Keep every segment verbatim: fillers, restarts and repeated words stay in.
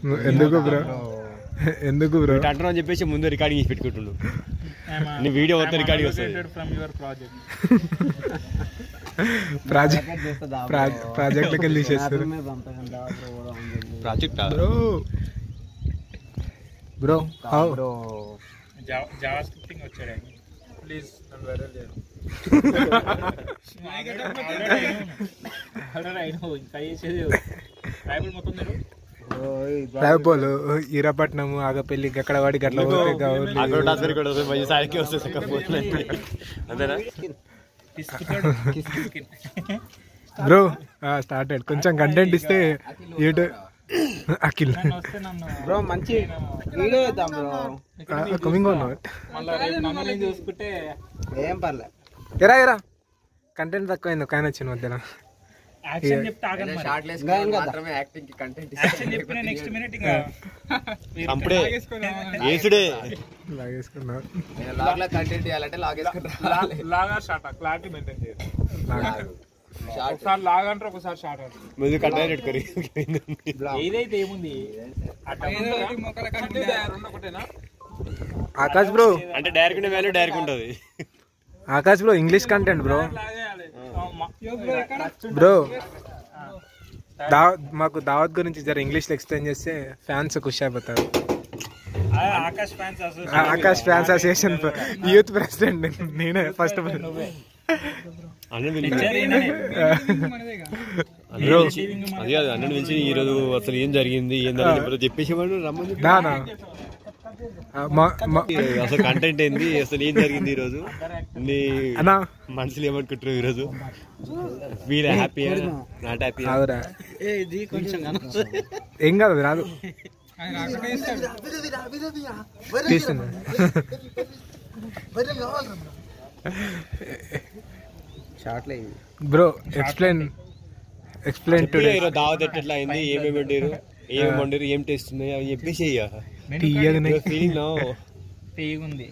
ఎందుకు బ్రో ఎందుకు బ్రో అంటారు అని చెప్పేసి ముందు రికార్డింగ్ చేసి పెట్టుకుంటుండు. నీ వీడియో మొత్తం రికార్డింగ్ వస్తుంది. ప్రాజెక్ట్ ప్రాజెక్ట్కి వెళ్ళి చేస్తారు. Project bro bro bro Java scripting వచ్చాడు. ప్లీజ్ నన్ను వైరల్ చేయండి. ఇంకా చేసేది మొత్తం రాయపోలు ఈరాపట్నం ఆగపల్లి గక్కడ వాడి గట్ల బ్రో స్టార్టెడ్. కొంచెం కంటెంట్ ఇస్తే యూట్యూబ్ అఖిల్ బ్రో మంచి వీడియో చేద్దాం బ్రో. కమింగ్ ఆన్ చూసుకుంటే ఏం పర్లేదు. ఎరా ఎరా కంటెంట్ తక్కువైంది ఒక ఆయన వచ్చిన మధ్యన. ఆకాష్ బ్రో అంటే డైరెక్ట్ వాల్యూ డైరెక్ట్ ఉంటుంది. Akash bro English content bro. Bro దావత్ మాకు దావత్ గురించి జర ఇంగ్లీష్ లో ఎక్స్ప్లెయిన్ చేస్తే ఫ్యాన్స్ ఖుషి అయిపోతారు. Akash fans association youth president నేనే ఫస్ట్ ఆఫ్ ఆల్. బ్రో అది కాదు అన్న నుంచి ఈ రోజు అసలు ఏం జరిగింది ఏందని చెప్పేసి వాడు రమ్మని అసలు కంటెంట్ ఏంది అసలు ఏం జరిగింది ఈ రోజు నీ మనుషులు ఏమనుకుంటారు ఈ రోజు వీరు హ్యాపీ నాట్ హ్యాపీ ఏం కాదు రాదు బ్రో ఎక్స్ప్లెయిన్ ఎక్స్ప్లెయిన్ టుడే దావత్ ఎట్లా అయింది ఏమేమి వండారు ఏమేమి వండారు ఏం టేస్ట్ ఉన్నాయి అని చెప్పేసి తీగుంది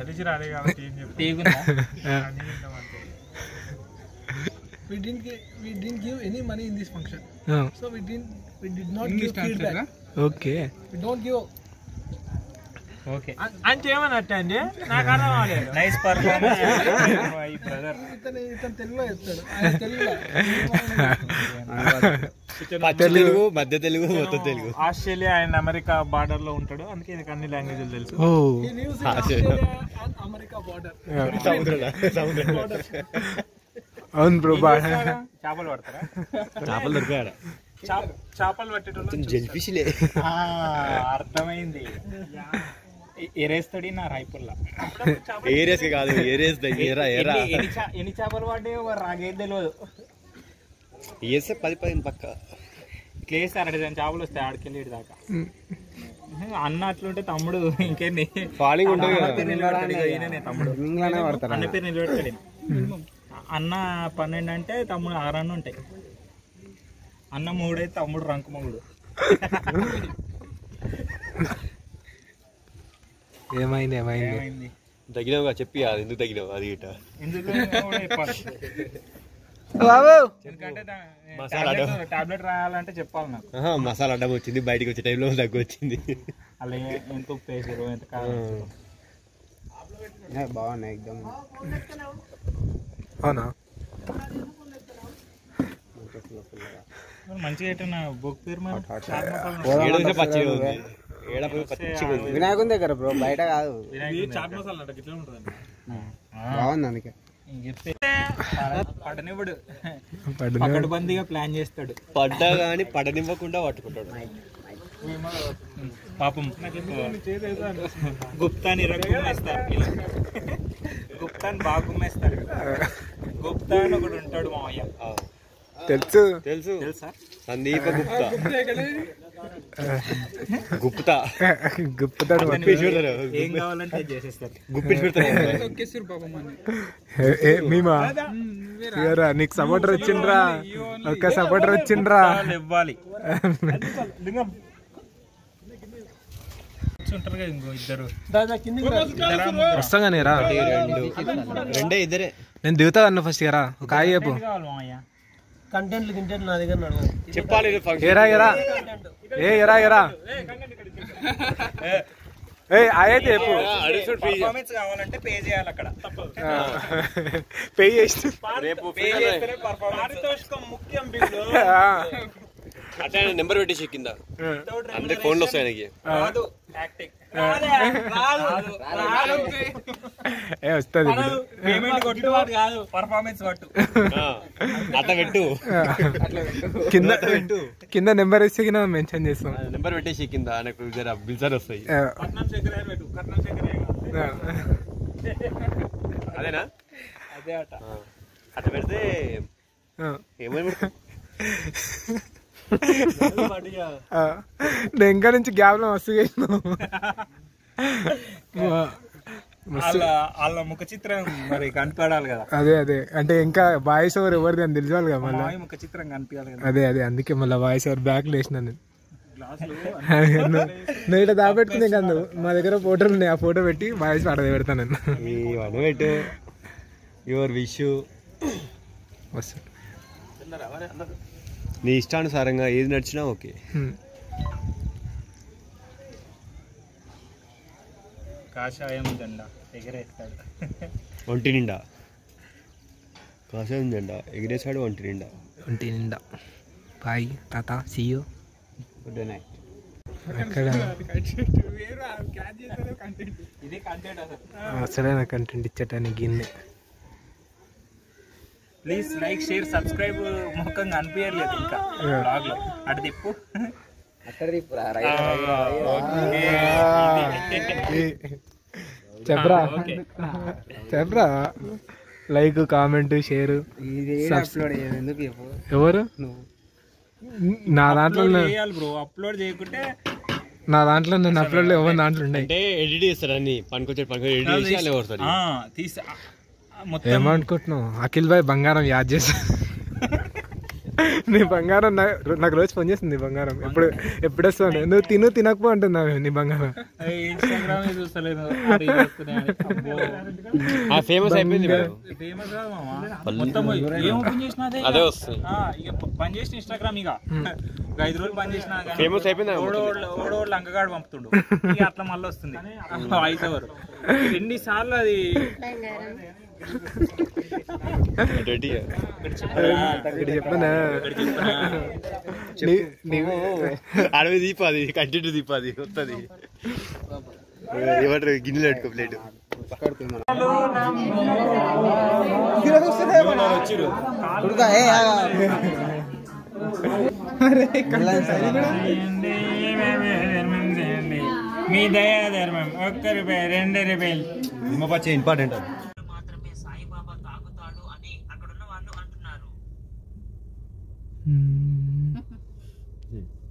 we didn't give, we didn't give any money in this function. No. So we didn't we did not English give feedback. Okay. We don't give. Okay. అంటే ఏమన్నట్టు అండి నాకు అర్థం అవ్వలేదు. Nice performance my brother. ఇతను ఇతను తెలుగులో చెప్తాడు. ఆయన తెలుగులో. తెలుగు మధ్య తెలుగు మొత్తం Telugu. Australia and America border లో ఉంటాడు అందుకే నీకు అన్ని లాంగ్వేజ్లు తెలుసు. ఓ ఆస్ట్రేలియా అండ్ అమెరికా బార్డర్. సముద్రం సముద్రం అవును బ్రో. చేపలు పడతారా? చేపలు దొరికాడ చేపలు పట్టేటోళ్ళు జెల్ఫిష్లే. అర్థమైంది. ఎరేస్తాడు నా రాయపుల్లా. ఏరేస్ కాదు ఏరేస్ ఎన్ని చేపలు పడ్డాయో రాగేది తెలియదు. వేస్తే పది పదిహేను పక్క ఇట్లా వేస్తారు అడిగిన చేపలు వస్తాయి ఆడికెళ్ళి దాకా. అన్న అట్లుంటే తమ్ముడు ఇంకేంది ఫాలింగ్ ఉంటుంది తమ్ముడు అన్న పేరు నిలబెడతాడు. అన్న పన్నెండు అంటే తమ్ముడు ఆరు అన్న ఉంటాయి. అన్న మూడైతే తమ్ముడు రంకు మూడు. ఏమైంది ఏమైంది తగినవుగా చెప్పి అది ఎందుకు తగినావు అది ఇట టాబ్లెట్ రాయాలంటే చెప్పాలి నాకు. మసాలా అడ్డం వచ్చింది బయటకు వచ్చే టైంలో దగ్గు వచ్చింది. అలా ఎంత ఉప్పు వేసారు ఎంత కాదు బాగున్నాయి ఎగ్జామ్. అవునా మంచిగా ఎట్టన్నా బుక్ పేరు వినాయకుని దగ్గర బ్రో బయట కాదు. చాట్ మసాలా అంటే ఇట్లా ఉంటుంది బాగుంది అందుకే పడనివ్వడు. పకడ్బందీగా ప్లాన్ చేస్తాడు. పడ్డా కానీ పడనివ్వకుండా పట్టుకుంటాడు. పాపం గుప్తాని గుమ్మేస్తారు. గుప్తాని బాగా గుమ్మేస్తారు. గుప్తా అని ఒకడు ఉంటాడు మామయ్య. తెలుసు తెలుసు తెలుసా? సందీప గుప్తా గుప్తా గుప్తా ఏం కావాలంటే చేసేస్తారు. మేమా నీకు సపోర్టర్ వచ్చిండ్రా ఒక్క సపోర్టర్ వచ్చిండ్రా ఇవ్వాలి. ఇద్దరు వస్తాగానే రా. రెండే ఇద్దరే నేను దిగుతా అన్న ఫస్ట్ రా ఒక ఆగి చెప్పు. కంటెంట్లు గింటెంట్లు నా దగ్గర నడవదు. చెప్పాలి ఎరా ఎరా ఏ ఎరా ఎరా ఏ అయితే చెప్పు. పర్ఫార్మెన్స్ కావాలంటే పే చేయాలి అక్కడ. పే చేసి రేపు పే చేస్తేనే పర్ఫార్మెన్స్ ముఖ్యం. అట్లా నెంబర్ పెట్టేసి కింద అందరికి ఫోన్లు వస్తాయి ఆయనకి. వస్తుంది పేమెంట్ కొట్టు కాదు పర్ఫార్మెన్స్ కొట్టు అట్లా పెట్టు కింద పెట్టు కింద నెంబర్ ఇస్తే కింద మెన్షన్ చేస్తాం. నెంబర్ పెట్టేసి కింద ఆయనకు జర బిల్సర్ వస్తాయి. అదేనా అదే అట అట్లా పెడితే ఏమైనా నేను ఇంకా నుంచి గ్యాప్ లో మస్తు చేసినావు. వాళ్ళ ముఖ చిత్రం మరి కనిపడాలి కదా. అదే అదే అంటే ఇంకా వాయిస్ ఓవర్ ఎవరిది అని తెలిసాలి కదా మళ్ళీ. ముఖ చిత్రం కనిపించాలి కదా. అదే అదే అందుకే మళ్ళీ వాయిస్ ఓవర్ బ్యాక్ లేసిన నేను. నువ్వు ఇట్లా దాపెట్టుకునే కాదు మా దగ్గర ఫోటోలు ఉన్నాయి. ఆ ఫోటో పెట్టి వాయిస్ పాడదే పెడతాను నేను. ఇవన్నీ పెట్టు యువర్ విష్ వస్తుంది నీ ఇష్టానుసారంగా ఏది నడిచినా ఓకే. కాషాయం జెండా ఎగరేస్తాడు ఒంటి నిండా. కాషాయం జెండా ఎగిరేసాడు ఒంటి నిండా. ఒంటి నిండా బాయ్ తాత సీయూ. Good night. ఎక్కడ అసలైన కంటెంట్ ఇచ్చటానికి గిన్నె. Please like share subscribe. ముఖం కనిపించలేదు ఇంకా బ్లాగ్ లో. అటు తిప్పు చెప్పరా చెప్పరా లైక్ కామెంట్ షేర్ ఎవరు నా దాంట్లో బ్రో అప్లోడ్ చేయకుంటే నా దాంట్లో నేను అప్లోడ్ ఎవరు దాంట్లో ఉండే అంటే ఎడిట్ చేస్తారు అన్ని పనికొచ్చే పనికి ఎడిట్ చేసి తీసి ఏమనుకుంటున్నావు అఖిల్ భాయ్ బంగారం యాద్ చేస్తా. నీ బంగారం నాకు రోజు ఫోన్ చేస్తుంది. నీ బంగారం ఎప్పుడు ఎప్పుడు వస్తాను నువ్వు తిను తినకపో అంటున్నావు. నీ బంగారం ఫేమస్ అయిపోయింది. అదే వస్తుంది పని చేసిన ఇన్స్టాగ్రామ్ ఇక ఐదు రోజులు పని చేసిన ఫేమస్ అయిపోయింది. ఓడోళ్ళు అంగగాడు పంపుతుండు ఇక అట్లా మళ్ళీ వస్తుంది వాయిస్ ఓవర్. ఎన్ని సార్లు అది చెప్పనా అడవి దీపాది కంటిన్యూ దీపాది వస్తుంది. ఏమంటారు గిన్నెలు పెట్టుకో ప్లేట్. మీ దయా ధర్మం ఒక్క రూపాయి రెండు రూపాయలు ఇంపార్టెంట్. మాత్రమే సాయిబాబా తాగుతాడు అని అక్కడున్న వాళ్ళు అంటున్నారు.